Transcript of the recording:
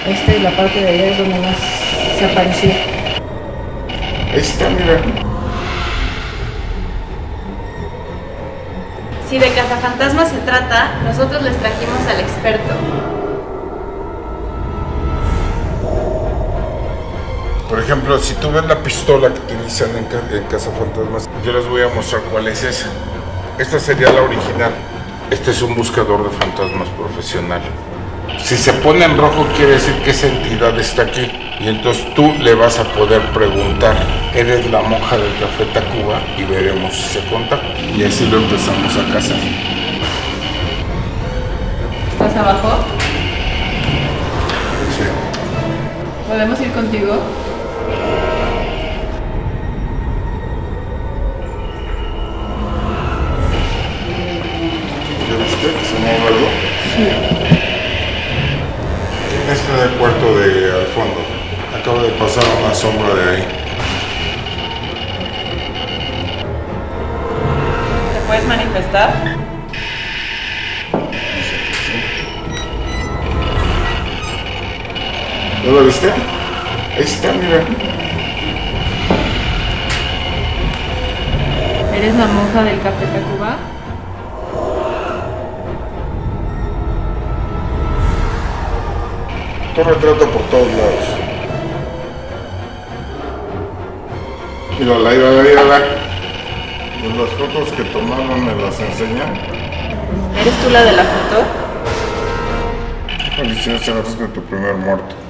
La parte de allá es donde más se apareció. Ahí está, mira. Si de cazafantasmas se trata, nosotros les trajimos al experto. Por ejemplo, si tú ves la pistola que utilizan en cazafantasmas, yo les voy a mostrar cuál es esa. Esta sería la original. Este es un buscador de fantasmas profesional. Si se pone en rojo quiere decir que esa entidad está aquí. Y entonces tú le vas a poder preguntar, ¿eres la monja del Café Tacuba? Y veremos si se contacta. Y así lo empezamos a cazar. ¿Estás abajo? Sí. ¿Podemos ir contigo? ¿Ya viste que se mueve algo? Sí. Este es el cuarto de al fondo. Acaba de pasar una sombra de ahí. ¿Te puedes manifestar? ¿Ya lo viste? Ahí está, mira. ¿Eres la monja del Café Tacuba? Tu retrato por todos lados. Mírala, mírala. Pues las fotos que tomaron me las enseñan. ¿Eres tú la de la foto? Felicidades, eres tu primer muerto.